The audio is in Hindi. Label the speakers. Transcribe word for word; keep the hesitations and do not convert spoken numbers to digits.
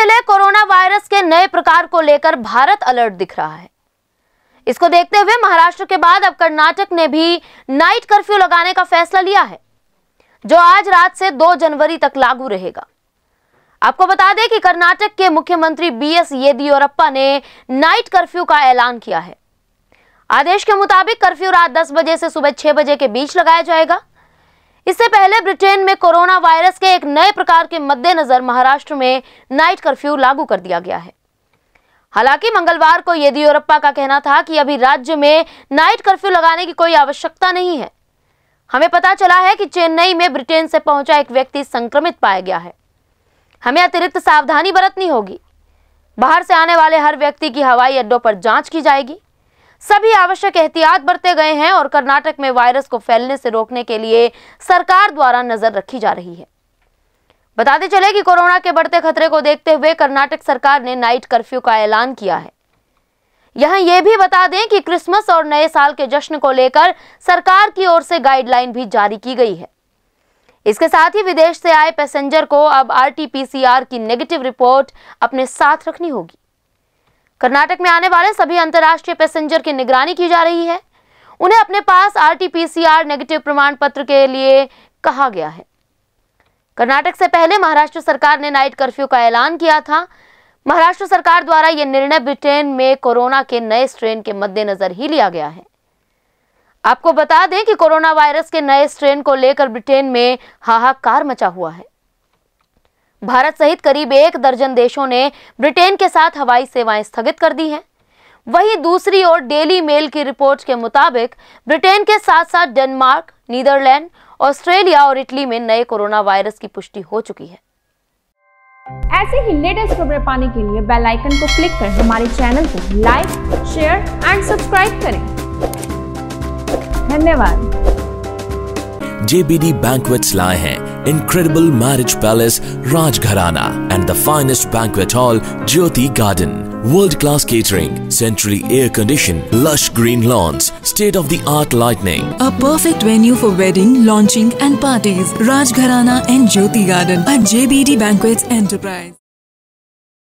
Speaker 1: चले, कोरोना वायरस के नए प्रकार को लेकर भारत अलर्ट दिख रहा है। इसको देखते हुए महाराष्ट्र के बाद अब कर्नाटक ने भी नाइट कर्फ्यू लगाने का फैसला लिया है, जो आज रात से दो जनवरी तक लागू रहेगा। आपको बता दें कि कर्नाटक के मुख्यमंत्री बी एस येदियुरप्पा ने नाइट कर्फ्यू का ऐलान किया है। आदेश के मुताबिक कर्फ्यू रात दस बजे से सुबह छह बजे के बीच लगाया जाएगा। इससे पहले ब्रिटेन में कोरोना वायरस के एक नए प्रकार के मद्देनजर महाराष्ट्र में नाइट कर्फ्यू लागू कर दिया गया है। हालांकि मंगलवार को येदियुरप्पा का कहना था कि अभी राज्य में नाइट कर्फ्यू लगाने की कोई आवश्यकता नहीं है। हमें पता चला है कि चेन्नई में ब्रिटेन से पहुंचा एक व्यक्ति संक्रमित पाया गया है। हमें अतिरिक्त सावधानी बरतनी होगी। बाहर से आने वाले हर व्यक्ति की हवाई अड्डों पर जांच की जाएगी। सभी आवश्यक एहतियात बरते गए हैं और कर्नाटक में वायरस को फैलने से रोकने के लिए सरकार द्वारा नजर रखी जा रही है। बताते चले कि कोरोना के बढ़ते खतरे को देखते हुए कर्नाटक सरकार ने नाइट कर्फ्यू का ऐलान किया है। यहां यह भी बता दें कि क्रिसमस और नए साल के जश्न को लेकर सरकार की ओर से गाइडलाइन भी जारी की गई है। इसके साथ ही विदेश से आए पैसेंजर को अब R T P C R की नेगेटिव रिपोर्ट अपने साथ रखनी होगी। कर्नाटक में आने वाले सभी अंतर्राष्ट्रीय पैसेंजर की निगरानी की जा रही है। उन्हें अपने पास R T P C R negative प्रमाण पत्र के लिए कहा गया है। कर्नाटक से पहले महाराष्ट्र सरकार ने नाइट कर्फ्यू का ऐलान किया था। महाराष्ट्र सरकार द्वारा यह निर्णय ब्रिटेन में कोरोना के नए स्ट्रेन के मद्देनजर ही लिया गया है। आपको बता दें कि कोरोना वायरस के नए स्ट्रेन को लेकर ब्रिटेन में हाहाकार मचा हुआ है। भारत सहित करीब एक दर्जन देशों ने ब्रिटेन के साथ हवाई सेवाएं स्थगित कर दी हैं। वहीं दूसरी ओर डेली मेल की रिपोर्ट के मुताबिक ब्रिटेन के साथ साथ डेनमार्क, नीदरलैंड, ऑस्ट्रेलिया और इटली में नए कोरोना वायरस की पुष्टि हो चुकी है।
Speaker 2: ऐसे ही लेटेस्ट खबरें पाने के लिए बेल आइकन को क्लिक कर हमारे चैनल को लाइक, शेयर एंड सब्सक्राइब करें। धन्यवाद।
Speaker 3: J B D Banquets लाए हैं Incredible Marriage Palace Rajgharana and the finest banquet hall Jyoti Garden. World-class catering, centrally air-conditioned, lush green lawns, state-of-the-art lighting.
Speaker 4: A perfect venue for wedding, launching and parties. Rajgharana and Jyoti Garden at J B D Banquets Enterprise.